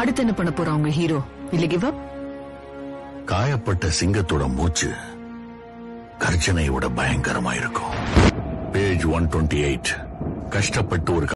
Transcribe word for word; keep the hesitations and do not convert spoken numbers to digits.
அடுத்து என்ன பண்ண போறான் உங்க ஹீரோ? இல்ல கிவ் அப்? காயப்பட்ட சிங்கத்தோட மூச்சு கர்ஜனையோட பயங்கரமா இருக்கும். Page one twenty eight. கஷ்டப்பட்டு ஒரு